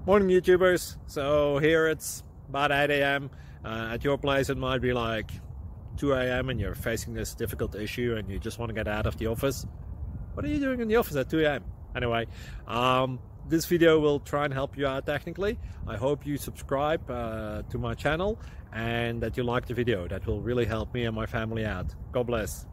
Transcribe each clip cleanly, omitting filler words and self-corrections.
Morning YouTubers. So here it's about 8 a.m. At your place it might be like 2 a.m. and you're facing this difficult issue and you just want to get out of the office. What are you doing in the office at 2 a.m.? Anyway, this video will try and help you out technically. I hope you subscribe to my channel and that you like the video. That will really help me and my family out. God bless.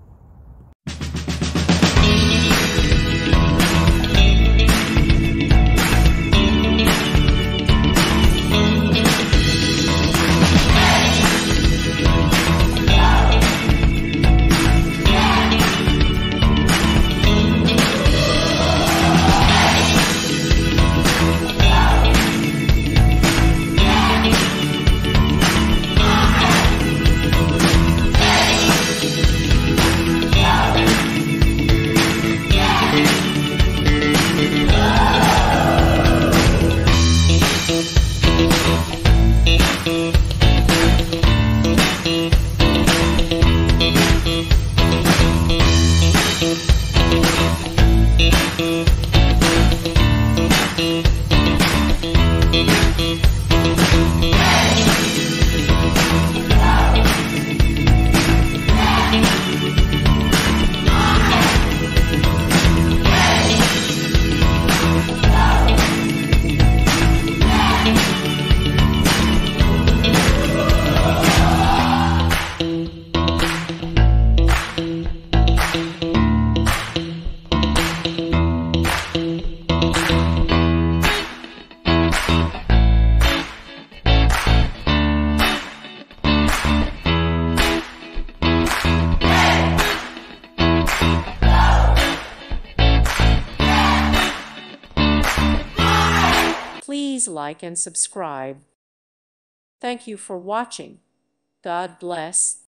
Please like and subscribe. Thank you for watching. God bless.